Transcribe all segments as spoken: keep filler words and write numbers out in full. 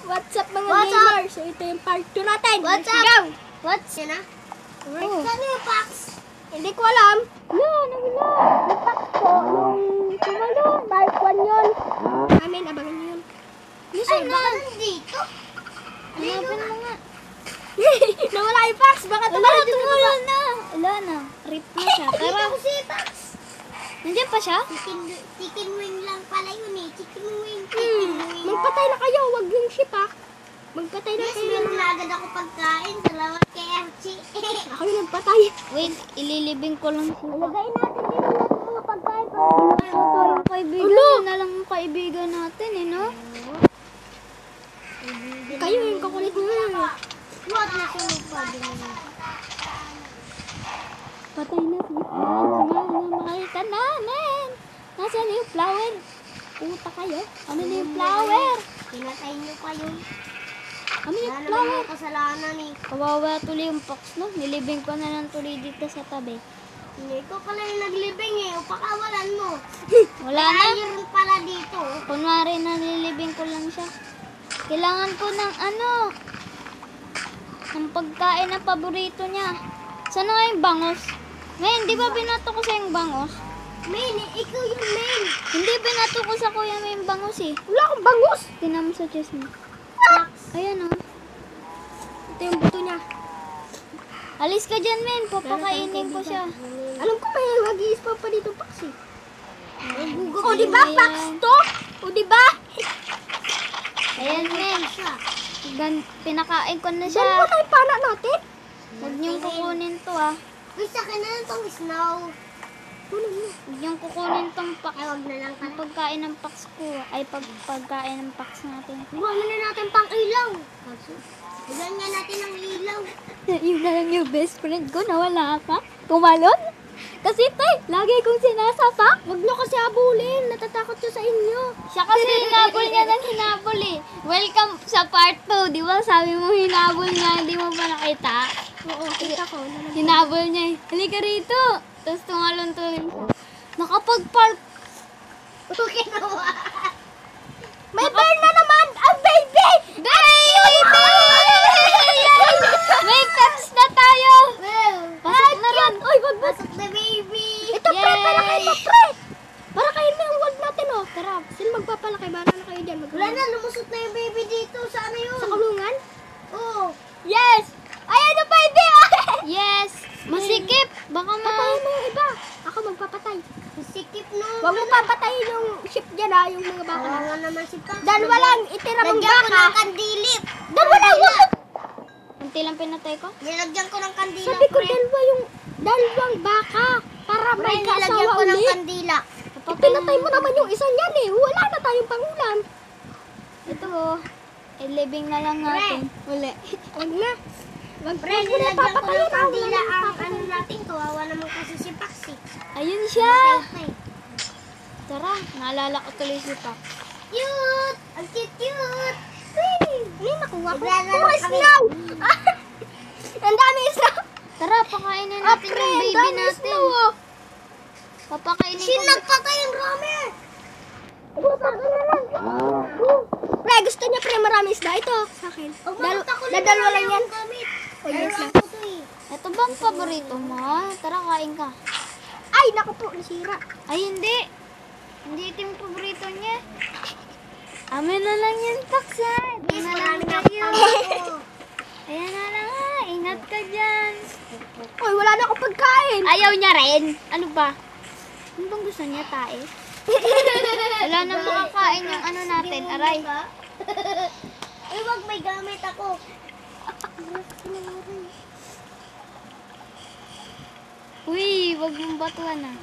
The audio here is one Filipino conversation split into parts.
What's up mga What's gamers? So, ito yung part two natin. What's Let's up? go! What's yan ah? Oh. Saan yung Pax? Hindi ko alam. Yun, nawala. Yung pack ko, yung tumalon. Mark one yun. Amin, abangan nyo yun. Ay, Nasaan na? baka nandito. Hanapin mo nga. Nawala yung Pax. Baka Wala, tumalon dito tumalon ba? na. Wala na. Rip na siya. Dito Pero, ko si Pax. nandiyan pa siya? Chicken, chicken wing lang pala yun eh. Chicken wing, Hmm. chicken wing. Magpatay na kayo. Huwag yung ship ha. Magpatay na Yes, kayo. meron na agad ako pagkain. Salamat kay R C. Ako yung nagpatay. Wait, ililibing ko lang siya. Ilagay natin dito natin mga pagkain para Ito yung kaibigan, Ulo! yun na lang yung kaibigan natin eh, no? Kayo yung kakulit nyo. What na sunog pa din. Patay na si Pax. Makita namin. Nasaan yung flower? Puta kayo. Ano na yung flower? Pinatay niyo pa yun. Ano yung Wala naman flower? yung kasalanan eh. Kawawa tuloy yung Pax, no? Nilibing ko na lang tuloy dito sa tabi. Hindi ko pala yung naglibing eh. O pakawalan mo. Wala na. Ayun pala dito. Kunwari na nilibing ko lang siya. Kailangan ko ng ano, ng pagkain na paborito niya. Saan nga yung bangos? Ngayon, di ba binato ko sa yung bangos? Main, ikaw yung main. Hindi binato ko sa kuya may bangos eh. Wala akong bangus. Tinan mo sa chest mo. Ayan oh. Ito yung buto niya. Alis ka dyan, men. Papakainin ko siya. Alam ko may mag-i-spawn pa dito Pax eh. Gugup. O, di ba Pax to? O, di ba? Ayan, men. siya. Gan pinakain ko na Diyan siya. mo na yung pana natin. Huwag niyong kukunin to ah. Uy, sa akin na lang tong snow. Kunin mo. Huwag niyong kukunin tong pax. Ay, wag na lang Ang pala. pagkain ng pax ko. Ay, pag pagkain ng pax natin. Buwan na natin pang ilaw. Bigyan nga natin ng ilaw. Yun na lang yung best friend ko. Nawala ka. Tumalon. Kasi tay, lagi kong sinasapa. Huwag nyo kasi abulin. Natatakot siya sa inyo. Siya kasi hinabol niya ng hinabol eh. Welcome sa part two. Di ba sabi mo hinabol niya, hindi mo pa nakita? Oo, kita ko. Hinabol niya eh. Halika rito. Tapos tumalon tuloy siya. Nakapag-park. Okay na ba? May bear na naman! Ang baby! Baby! May pets na tayo! Well, Pasok na rin. Uy, wag mo. pasok na baby. Ito, pre, Yay! para kayo, pre! Para kayo na yung wag natin, oh. Tara, sino magpapalaki? Para na kayo dyan. Wala na, lumusot na yung baby dito. Saan na yun? Sa kulungan? Oo. Yes! Ayan na, baby! Yes! Masikip! Baka ma... Patayin mo yung iba. Ako magpapatay. Sikip no. Huwag mo papatayin yung ship dyan, ha, yung mga baka. Kawawa naman si Pax. Dalawa lang, itira mong Lagyan ko baka. ng kandilip. Dalawa lang, wag mo. Unti lang pinatay ko. Nilagyan ko ng kandila. Sabi ko, pre. dalawa yung, dalawang baka. Para Pre, may nilagyan kasawa ko ng ulit. kandila. Pinatay mo naman yung isa niyan, eh. Wala na tayong pangulam. Ito oh. I-living na lang natin. Uli. Huwag na. Wag Pre, wag mo na nilagyan ko papatayin, ng ha. kandila Wala na ang papatayin. ano natin. Kawawa naman kasi si Pax eh. Ayun siya! Patay. Tara, naalala ko tuloy si Pax. Cute! Ang cute-cute! Ay, nakuha ko. Naglalaro Puro kami. snow! Ang dami snow! Tara, pakainin Ah, natin pre, yung ang baby dami natin. snow, oh. Papakainin Sino ko. nagpatay yung rami? Puta ka na lang. Pre, gusto niya pre marami isda. Ito, sa akin. Dal dadalwa lang yan. Oh, yes na. Ito bang paborito mo? Tara, kain ka. Ay, naku po, nasira. Ay, hindi. Hindi ito yung paborito niya. Amin na lang yan, Pax, ha? Ito Yes, na lang marami na tayo. ako. Ayan na lang, ha? Ingat ka dyan. Oy, wala na akong pagkain. Ayaw niya rin. Ano ba? Ano bang gusto niya, tae? Wala na makakain yung ano natin, aray. Uy, wag may gamit ako. Uy, wag mong batuan, ha?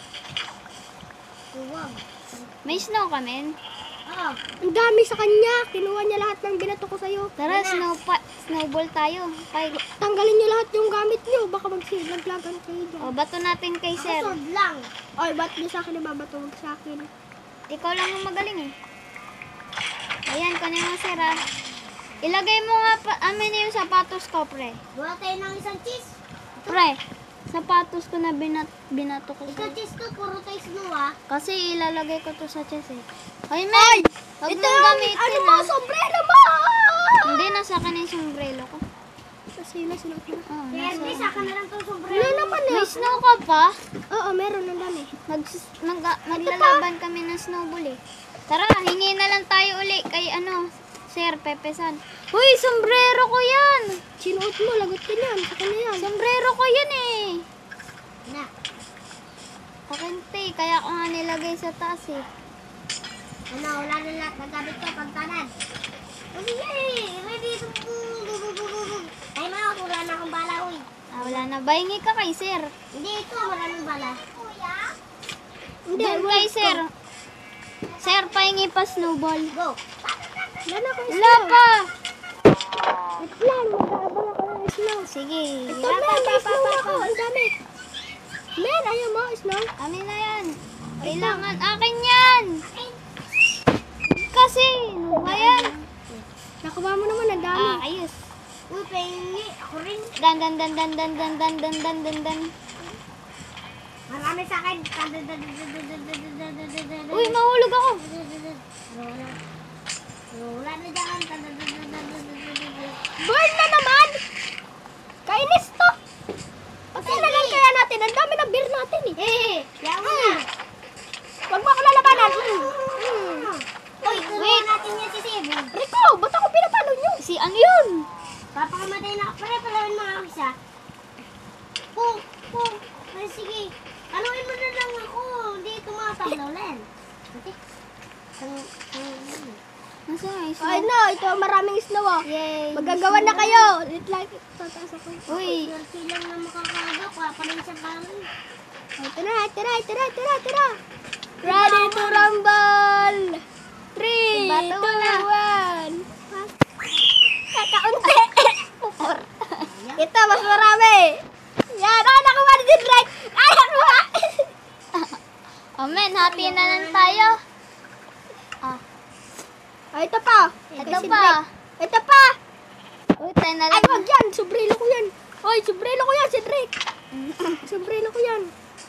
Huwag. May snow ka, men? Ah, Ang dami sa kanya. Kinuha niya lahat ng binato ko sa'yo. Tara, snow pa snowball tayo. Kay, Tanggalin niyo lahat yung gamit niyo. Baka mag-laglagan kayo dyan. o, bato natin kay ako Sir. sword lang. Oy, ba't niyo sa akin nababato? Huwag sa akin. Ikaw lang ang magaling, eh. Ayan, kunin mo, Sir, ha? Ilagay mo nga pa, amin yung sapatos ko, pre. Buha tayo ng isang cheese. Pre, sapatos ko na binat binato ko. Isang cheese to, puro tayo snow ah. Kasi ilalagay ko to sa chest, eh. Ay, men! Huwag Ito mong yung, gamitin, ano mo, ha? sombrero mo! sa akin yung sombrero ko. Kasi na sinuot mo. Oh, Kaya nasa... sa akin na lang itong sombrero. Wala naman eh. May snow ka pa? Oo, meron ng dami. Mag, mag, maglalaban kami ng snowball eh. Tara, hingi na lang tayo uli kay ano, Sir Pepesan. Uy, sombrero ko yan! Sinuot mo, lagot ka niyan. Sa kanya yan. Sombrero ko yan eh. Na. Pakente, kaya ko nga nilagay sa taas eh. Ano, wala na lahat. Nagkabit ko pagtanan. Kasi yay! Ready to ay mga, wala na akong bala, uy. Ah, wala na. Bahingi ka kay Sir. Hindi, ito, maraming bala. Kuya? Hindi, Doon wait kay ko. Sir. Sir, pahingi pa snowball. Go. Wala na akong Wala snow. pa. Wait lang, mag-aabang ako ng snow. Sige. Ito, men, may snow ako. Ang dami. Men, ayaw mo, snow? Amin na yan. Kailangan akin yan. Kasi, ano ba yan? Nakuha mo naman, ang dami. Ah, ayos. Uy, pahingi. Ako rin. Dan, dan, dan, dan, dan, dan, dan, dan, dan, dan, dan. Marami sa akin. Uy, mahulog ako. Wala. Wala na dyan. Burn na naman! Kainis to! Kasi na lang kaya natin, ang dami ng beer natin eh. Eh, yaw na. Huwag mo ako lalabanan. Mm. Mm. Uy, tulungan natin yan si Cebu. Rico, ba't ako pinapalo nyo? Si ano yun? Papakamatay na. Pare, palawin mga isa. Pung, pung. Ay, sige. Anuin mo na lang ako. Hindi tumatang Len. Okay. Tang, tang, Nasa nga yung Ay snow? no, ito maraming snow oh. Yay. Magagawa na kayo. Lit like, tataas ako. Uy. Swerte lang na makakaga. Paparin sa kami. Ay, tira, tira, tira, tira, tira. Ready to rumble! Three, Bato two, na. one. Kakaunti. Ito, mas marami. Yan, ah, nakuha na din right. Ay, nakuha. Oh, men, hati na lang tayo. Ah, Ay, ito pa. ito Kay si pa. Drake. Ito pa. Uy, tayo na Ay, lang. wag yan. Sobrelo ko yan. Oy, sobrelo ko yan, si Drake. Sobrelo ko yan.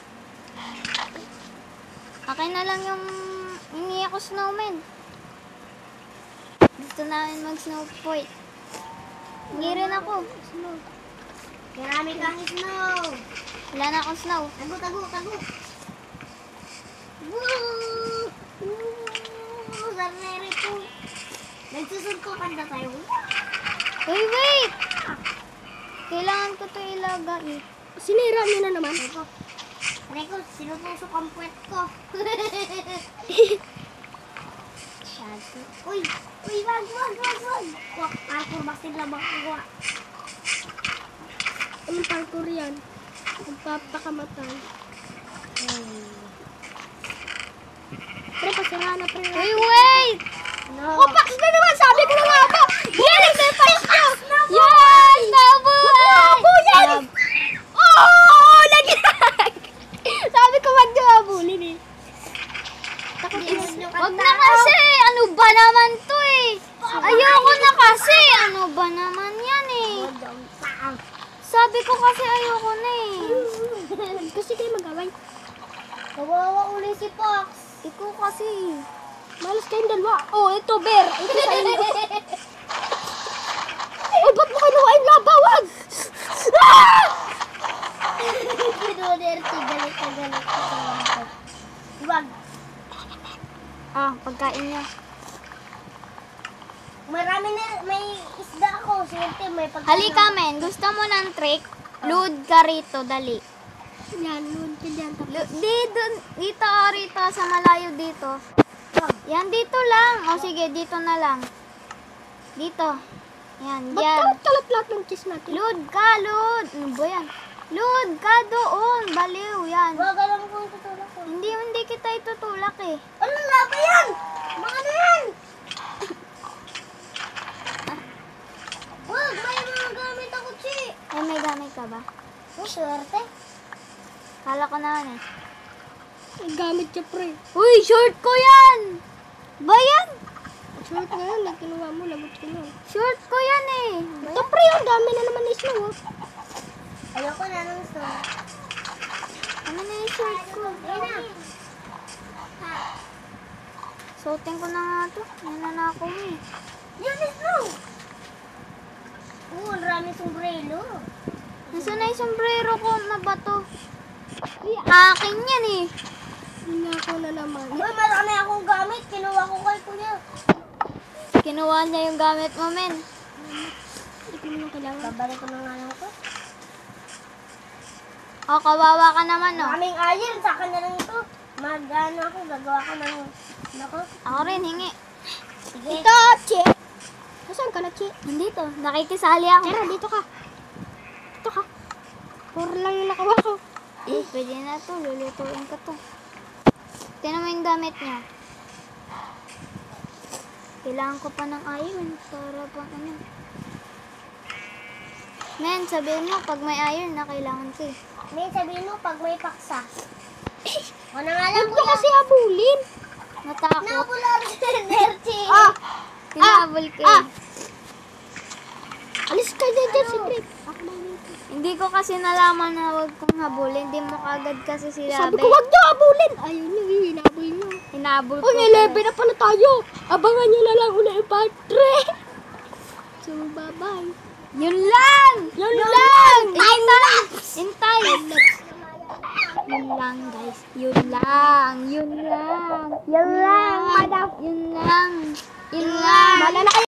Akin na lang yung hingi ako snowman. Gusto namin mag-snow point. Hingi rin ako. Marami kang snow. Wala na akong snow. Tago, tago, tago. Woo! Woo! Sarneri po. Nagsusuntukan na tayo. Uy, wait! Kailangan ko ito ilagay. Sinira niyo na naman. Reko, Reko, sinutusok ang puwet ko. Shadow. Uy! Uy, wag, wag, wag, wag! Wag, parkour ba sila makakuha? Anong parkour yan? Magpapakamatay. Pre, pasira na pre. Uy, wait! No. Oh, Pax na naman! Sabi ko na nga ba? Yan! Nagsapax nyo! Yan! Nabuhay! Nabo yan! Oh! Naglag! Sabi ko wag nyo abulin eh. Wag na kasi! Ano ba naman to eh? Ayoko na kasi! Ano ba naman yan eh? Sabi ko kasi ayoko na eh. Kasi kayo mag-away. Kawawa uli si Fox. Ikaw kasi. Malas kayong dalawa. Oh, ito, bear. Ito sa inyo. Oh, ba't mo kinuha yung laba? Wag! Ah! Pinunerti, galit na galit ka sa mga. Wag. Ah, pagkain niya. Marami na, may isda ako. Swerte, may pagkain. Halika men, gusto mo ng trick? Load ka rito, dali. Yan, load ka dyan. Tapos, Lo- Di, dun, dito o rito, sa malayo dito. Yan, dito lang. O sige, dito na lang. Dito. Yan, ba't yan. kalat-kalat lahat ng cheese natin? Load ka, load. Ano ba yan? Load ka doon. Baliw, yan. Wag, alam ko ang tutulak ko. Hindi, hindi kita itutulak eh. Ano na ba yan? Mga ano yan? Wag, may mga gamit ako, Chi. Ay, may gamit ka ba? Oh, swerte. Kala ko naman eh. Ay, gamit siya, pre. Uy, short ko yan! Ba yan? Short na yan. Nag kinuha mo, lagot ko yan. Short ko yan eh. Ito, pre, ang dami na naman ni snow. Oh. Ayoko na ng snow. Ano na yung short ko? Ayun na. Suotin ko na nga to. Yan na na ako eh. Yun is snow. Isa na yung sombrero ko na bato. Akin yan eh. Hindi ako na naman. Uy, marami akong gamit. Kinuha ko kay kuya. Kinuha niya yung gamit mo, men. Ito mo yung kailangan. Babalik ko na nga lang ito. O, kawawa ka naman, no? Maraming iron. Sa akin na lang ito. Mag-ano ako. Gagawa ko ng... Nako. Ako rin, hingi. Sige. Ito, Che. Nasaan ka na, Che? Nandito, nakikisali ako. Tara, dito ka. Dito ka. Puro lang yung nakawa ko. Eh, pwede na to. Lulutuin ko to. Tingnan mo yung gamit niya. Kailangan ko pa ng iron para pang ano. Men, sabihin mo, pag may iron na kailangan ko eh. May sabihin mo pag may paksa. O na nga lang Huwag mo kasi abulin. Natakot. Napular si Nerchi. Ah! Tinabol ko Ah! eh. Alis ka dyan dyan, secret. Ako na dito. Hindi ko kasi nalaman na huwag kong habulin. Hindi mo kagad kasi sila. Sabi ko, huwag niyo abulin. Ayun niyo, hinabol niyo. Hinabol ko. Uy, eleven na pala tayo. Abangan niyo na lang ulit yung part three. So, bye-bye. Yun lang! Yun lang! Time lapse! In time! Yun lang, guys. Yun lang. Yun lang. Yun lang, madam. Yun lang. Yun lang. Malala kayo.